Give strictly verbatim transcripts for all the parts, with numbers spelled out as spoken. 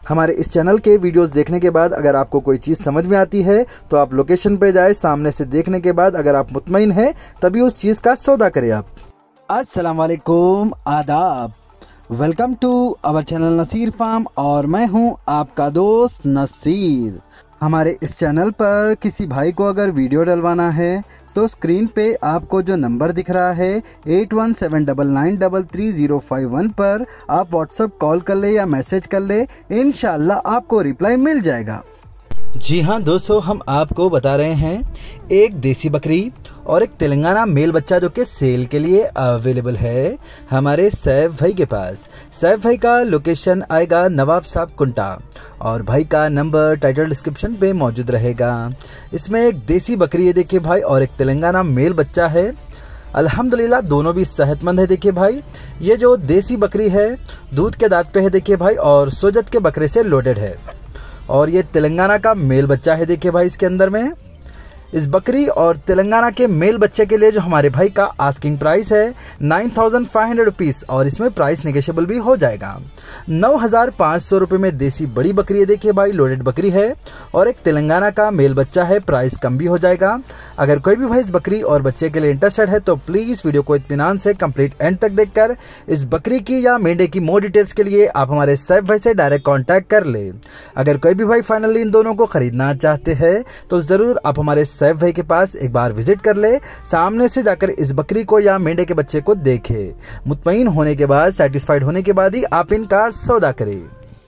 हमारे इस चैनल के वीडियोस देखने के बाद अगर आपको कोई चीज़ समझ में आती है तो आप लोकेशन पे जाए, सामने से देखने के बाद अगर आप मुतमईन हैं तभी उस चीज़ का सौदा करें आप। अस्सलाम वालेकुम, आदाब, welcome to our channel Naseer farm और मैं हूं आपका दोस्त नसीर। हमारे इस चैनल पर किसी भाई को अगर वीडियो डलवाना है तो स्क्रीन पे आपको जो नंबर दिख रहा है eight one seven double nine double three zero five one पर आप व्हाट्सएप कॉल कर ले या मैसेज कर ले, इंशाल्लाह आपको रिप्लाई मिल जाएगा। जी हाँ दोस्तों, हम आपको बता रहे हैं एक देसी बकरी और एक तेलंगाना मेल बच्चा जो कि सेल के लिए अवेलेबल है हमारे सैफ भाई के पास। सैफ भाई का लोकेशन आएगा नवाब साहब कुंटा और भाई का नंबर टाइटल डिस्क्रिप्शन पे मौजूद रहेगा। इसमें एक देसी बकरी है देखिए भाई और एक तेलंगाना मेल बच्चा है। अल्हम्दुलिल्लाह दोनों भी सेहतमंद है। देखिए भाई ये जो देसी बकरी है दूध के दांत पे है देखिए भाई और सोजत के बकरे से लोडेड है और ये तेलंगाना का मेल बच्चा है देखिए भाई। इसके अंदर में इस बकरी और तेलंगाना के मेल बच्चे के लिए जो हमारे भाई का आस्किंग प्राइस है nine thousand five hundred rupees और इसमें प्राइस नेगोशिएबल भी हो जाएगा। नौ हज़ार पाँच सौ रुपये में देसी बड़ी बकरी है देखिए भाई, लोडेड बकरी है और एक तेलंगाना का मेल बच्चा है, प्राइस कम भी हो जाएगा। अगर कोई भी भाई इस बकरी और बच्चे के लिए इंटरेस्टेड है तो प्लीज़ वीडियो को इत्मीनान से कंप्लीट एंड तक देखकर इस बकरी की या मेंढे की मोर डिटेल्स के लिए आप हमारे सैफ भाई से डायरेक्ट कॉन्टैक्ट कर ले। अगर कोई भी भाई फाइनली इन दोनों को खरीदना चाहते हैं तो ज़रूर आप हमारे सैफ भाई के पास एक बार विजिट कर ले, सामने से जाकर इस बकरी को या मेंढे के बच्चे को देखे, मुतमईन होने के बाद, सेटिस्फाइड होने के बाद ही आप इनका सौदा करें।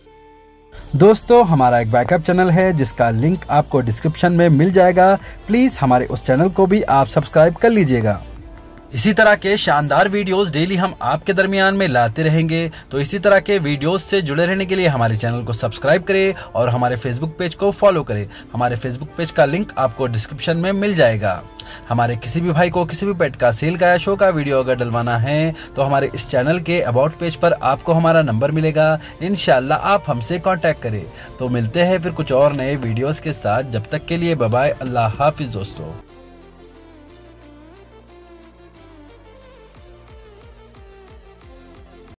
दोस्तों हमारा एक बैकअप चैनल है जिसका लिंक आपको डिस्क्रिप्शन में मिल जाएगा, प्लीज हमारे उस चैनल को भी आप सब्सक्राइब कर लीजिएगा। इसी तरह के शानदार वीडियोस डेली हम आपके दरमियान में लाते रहेंगे, तो इसी तरह के वीडियोस से जुड़े रहने के लिए हमारे चैनल को सब्सक्राइब करें और हमारे फेसबुक पेज को फॉलो करें। हमारे फेसबुक पेज का लिंक आपको डिस्क्रिप्शन में मिल जाएगा। हमारे किसी भी भाई को किसी भी पेट का सेल का या शो का वीडियो अगर डलवाना है तो हमारे इस चैनल के अबाउट पेज पर आपको हमारा नंबर मिलेगा, इंशाल्लाह आप हमसे कांटेक्ट करें। तो मिलते हैं फिर कुछ और नए वीडियोस के साथ, जब तक के लिए बाय बाय, अल्लाह हाफिज दोस्तों।